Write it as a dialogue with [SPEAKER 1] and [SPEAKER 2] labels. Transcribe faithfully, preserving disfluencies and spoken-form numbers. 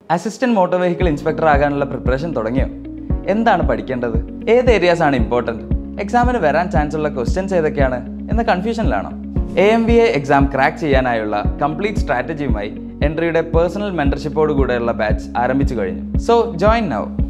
[SPEAKER 1] Assistant motor vehicle inspector ആകാനുള്ള preparation തുടങ്ങിയോ? എന്താണ് പഠിക്കേണ്ടത്? ഏത് ഏരിയാസ് ആണ് ഇമ്പോർട്ടൻറ്റ്? എക്സാമിന് വരാൻ ചാൻസ് ഉള്ള ക്വസ്റ്റ്യൻസ് ഏതൊക്കെയാണ് എന്ന കൺഫ്യൂഷനിലാണോ? A M V A exam crack ചെയ്യാനായുള്ള കംപ്ലീറ്റ് സ്ട്രാറ്റജിയുമായി എൻട്രിയുടെ പേഴ്സണൽ മെന്റർഷിപ്പോട് കൂടെയുള്ള ബാച്ച് ആരംഭിച്ചു കഴിഞ്ഞു. So join now.